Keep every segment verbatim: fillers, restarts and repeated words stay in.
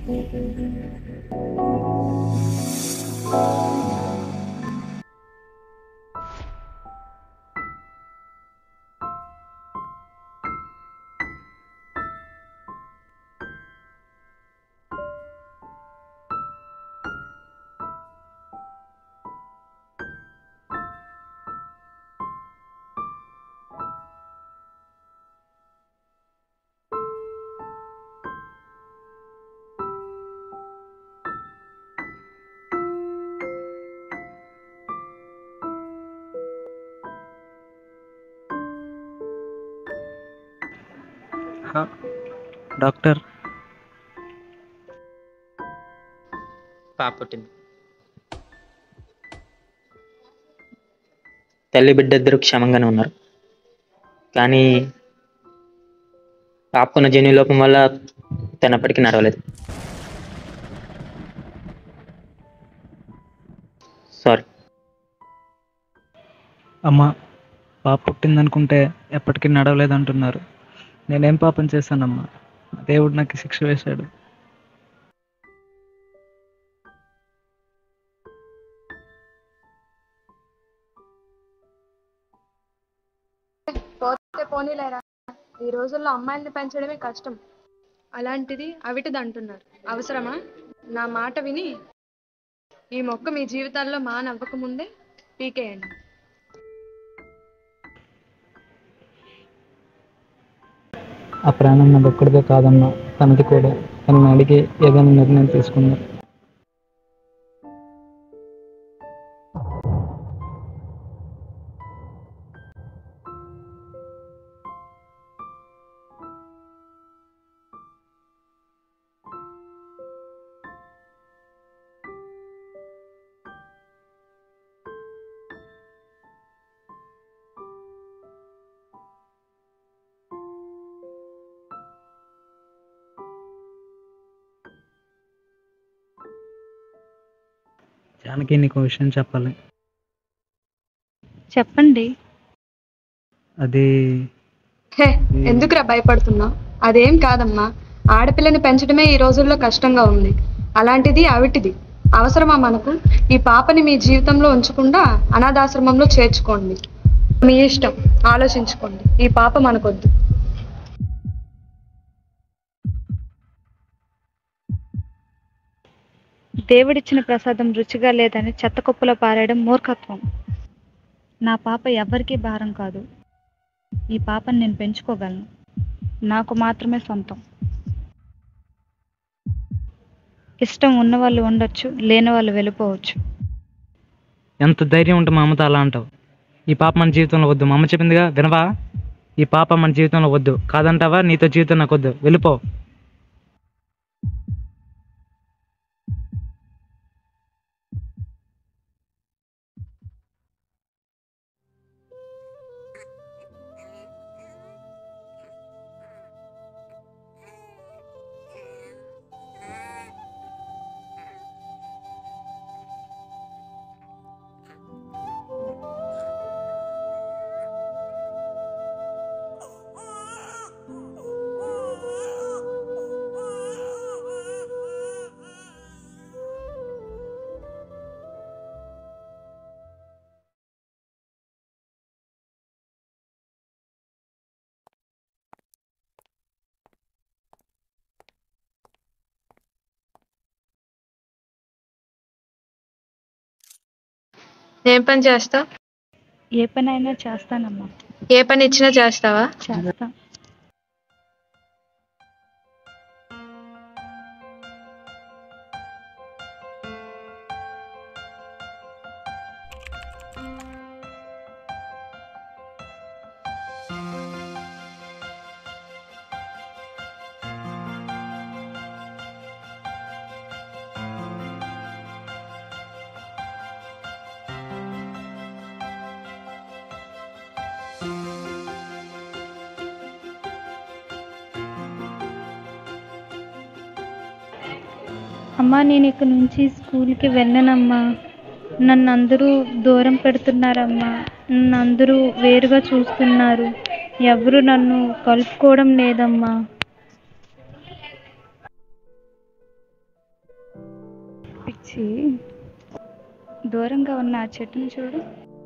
Doctor, పాప పుట్టింది. తల్లి బిడ్డ ఇద్దరు క్షేమంగానే ఉన్నారు, కానీ పాపకున్న జన్యు లోపం వల్ల తనప్పటికీ నడవలేదు. సారీ. అమ్మ, పాప పుట్టిందనుకుంటే ఎప్పటికీ నడవలేదంటున్నారు. నేనేం పాపం చేశానమ్మా? దేవుడు నాకు శిక్ష వేశాడు. పోతే పోనీలేరా, ఈ రోజుల్లో అమ్మాయిల్ని పెంచడమే కష్టం, అలాంటిది అవిటిది అంటున్నారు. అవసరమా? నా మాట విని ఈ మొక్క మీ జీవితాల్లో మానవ్వకముందే పీకేయండి. ఆ ప్రాణం నాకు ఒక్కడిదే కాదమ్మా, తనది కూడా. తనని అడిగి ఏదైనా నిర్ణయం తీసుకుందాం. జానకి, నీకు విషయం చెప్పాలి. చెప్పండి. అది హే, ఎందుకురా భయపడుతున్నావు? అదేం కాదమ్మా, ఆడపిల్లని పెంచడమే ఈ రోజుల్లో కష్టంగా ఉంది, అలాంటిది అవిటిది. అవసరమా మనకు? ఈ పాపని మీ జీవితంలో ఉంచకుండా అనాథాశ్రమంలో చేర్చుకోండి. మీ ఇష్టం, ఆలోచించుకోండి. ఈ పాప మనకొద్దు. దేవుడిచ్చిన ప్రసాదం రుచిగా లేదని చెత్త కుప్పలో పారేయడం మూర్ఖత్వం. నా పాప ఎవ్వరికీ భారం కాదు. ఈ పాపని నేను పెంచుకోగలను, నాకు మాత్రమే సొంతం. ఇష్టం ఉన్నవాళ్ళు ఉండొచ్చు, లేని వాళ్ళు వెళ్ళిపోవచ్చు. ఎంత ధైర్యం ఉంటే మా అమ్మతో అలా అంటావు? ఈ పాప మన జీవితంలో వద్దు, మా అమ్మ చెప్పిందిగా, వినవా? ఈ పాప మన జీవితంలో వద్దు, కాదంటావా? నీతో జీవితం నాకు వద్దు, వెళ్ళిపో. ఏం పని చేస్తావు? ఏ పని అయినా చేస్తానమ్మా. ఏ పని ఇచ్చినా చేస్తావా? చేస్తా. అమ్మా, నేను ఇక నుంచి స్కూల్కి వెళ్ళనమ్మా. నన్ను అందరూ దూరం పెడుతున్నారమ్మా. నన్ను అందరూ వేరుగా చూస్తున్నారు. ఎవరు నన్ను కలుపుకోవడం లేదమ్మా. పిచ్చి. దూరంగా ఉన్న ఆ చెట్టుని చూడు.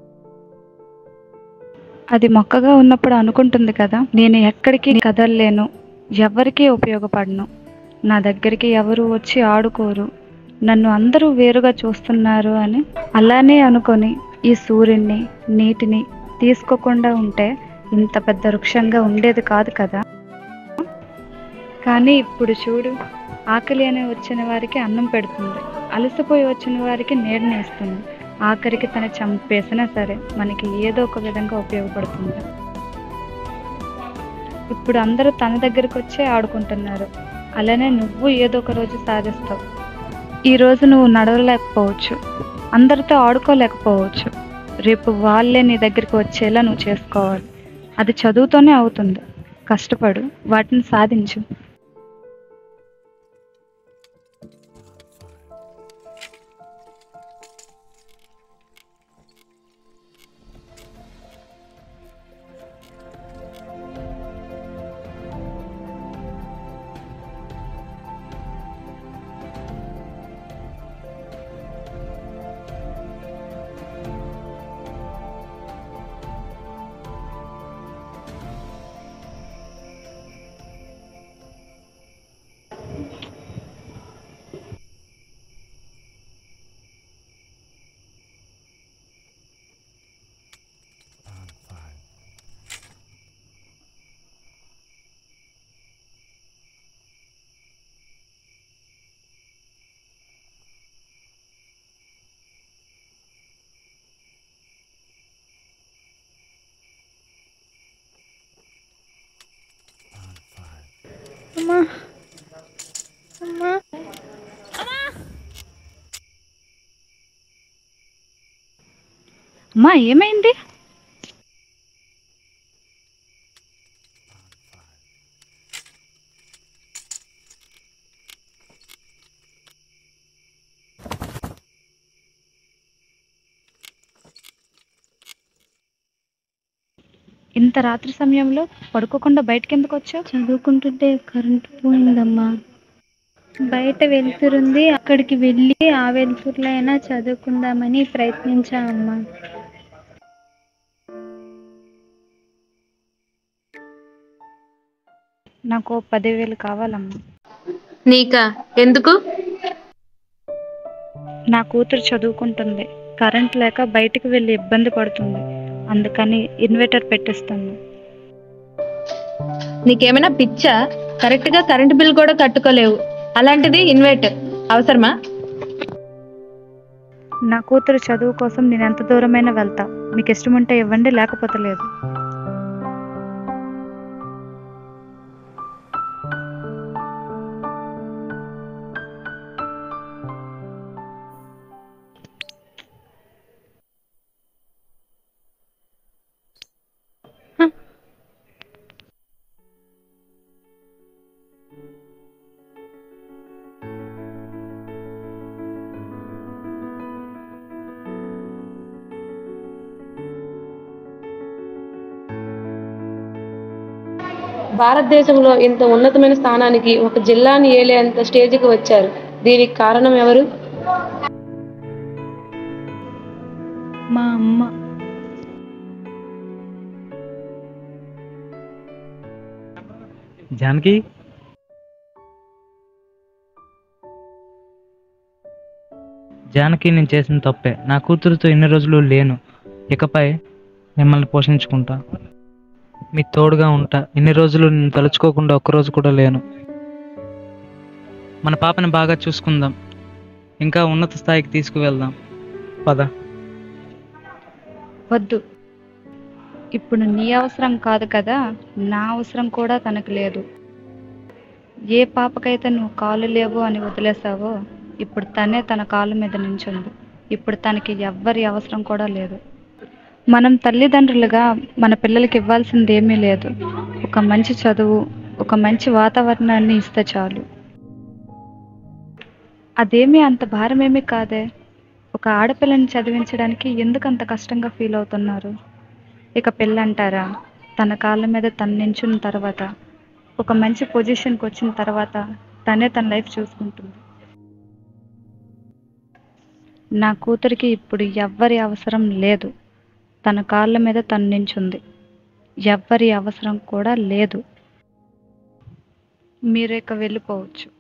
అది మొక్కగా ఉన్నప్పుడు అనుకుంటుంది కదా, నేను ఎక్కడికి కదలలేను, ఎవరికీ ఉపయోగపడను, నా దగ్గరికి ఎవరు వచ్చి ఆడుకోరు, నన్ను అందరూ వేరుగా చూస్తున్నారు అని. అలానే అనుకొని ఈ సూర్యుడిని నీటిని తీసుకోకుండా ఉంటే ఇంత పెద్ద వృక్షంగా ఉండేది కాదు కదా. కానీ ఇప్పుడు చూడు, ఆకలి అనే వచ్చిన వారికి అన్నం పెడుతుంది, అలసిపోయి వచ్చిన వారికి నీడనిస్తుంది, ఆఖరికి తన చంపేసినా సరే మనకి ఏదో ఒక విధంగా ఉపయోగపడుతుంది. ఇప్పుడు అందరూ తన దగ్గరకు వచ్చే ఆడుకుంటున్నారు. అలానే నువ్వు ఏదో ఒక రోజు సాధిస్తావు. ఈరోజు నువ్వు నడవలేకపోవచ్చు, అందరితో ఆడుకోలేకపోవచ్చు, రేపు వాళ్ళే నీ దగ్గరికి వచ్చేలా నువ్వు చేసుకోవాలి. అది చదువుతోనే అవుతుంది. కష్టపడు, వాటిని సాధించు. అమ్మా అమ్మా అమ్మా ఏమైంది? ఇంత రాత్రి సమయంలో పడుకోకుండా బయటకి ఎందుకు వచ్చావు? చదువుకుంటుంటే కరెంటు పోయిందమ్మా. బయట వెలుతురుంది, అక్కడికి వెళ్ళి ఆ వెలుతురులో అయినా చదువుకుందామని ప్రయత్నించా అమ్మా. నాకు పదివేలు కావాలమ్మా. నీకా? ఎందుకు? నా కూతురు చదువుకుంటుంది, కరెంట్ లేక బయటికి వెళ్ళి ఇబ్బంది పడుతుంది, అందుకని ఇన్వర్టర్ పెట్టిస్తాను. నీకేమైనా పిచ్చా? కరెక్ట్ గా కరెంట్ బిల్ కూడా కట్టుకోలేవు, అలాంటిది ఇన్వర్టర్ అవసరమా? నా కూతురు చదువు కోసం నేను ఎంత దూరమైనా వెళ్తా. మీకు ఇష్టం ఉంటే ఇవ్వండి, లేకపోతే లేదు. భారతదేశంలో ఇంత ఉన్నతమైన స్థానానికి ఒక జిల్లాని ఏలేంత స్టేజ్కి వచ్చారు. దీనికి కారణం ఎవరు? మా అమ్మ. జానకి, జానకి నేను చేసిన తప్పే. నా కూతురుతో ఎన్ని రోజులు లేను, ఇకపై మిమ్మల్ని పోషించుకుంటా, మీ తోడుగా ఉంటా. ఇన్ని రోజులు నేను తలుచుకోకుండా ఒక్కరోజు కూడా లేను. మన పాపని బాగా చూసుకుందాం, ఇంకా ఉన్నత స్థాయికి తీసుకువెళ్దాం. పద. వద్దు, ఇప్పుడు నీ అవసరం కాదు కదా, నా అవసరం కూడా తనకు లేదు. ఏ పాపకైతే నువ్వు కాళ్ళు లేవు అని వదిలేసావో, ఇప్పుడు తనే తన కాళ్ళ మీద నించుంది. ఇప్పుడు తనకి ఎవ్వరి అవసరం కూడా లేదు. మనం తల్లిదండ్రులుగా మన పిల్లలకి ఇవ్వాల్సింది ఏమీ లేదు. ఒక మంచి చదువు, ఒక మంచి వాతావరణాన్ని ఇస్తే చాలు. అదేమీ అంత భారమేమీ కాదే. ఒక ఆడపిల్లని చదివించడానికి ఎందుకు అంత కష్టంగా ఫీల్ అవుతున్నారు? ఇక పెళ్ళంటారా, తన కాళ్ళ మీద తను నించున్న తర్వాత, ఒక మంచి పొజిషన్కి వచ్చిన తర్వాత తనే తన లైఫ్ చూసుకుంటుంది. నా కూతురికి ఇప్పుడు ఎవ్వరి అవసరం లేదు. తన కాళ్ళ మీద తను నించుంది. ఎవ్వరి అవసరం కూడా లేదు. మీరు ఇక వెళ్ళిపోవచ్చు.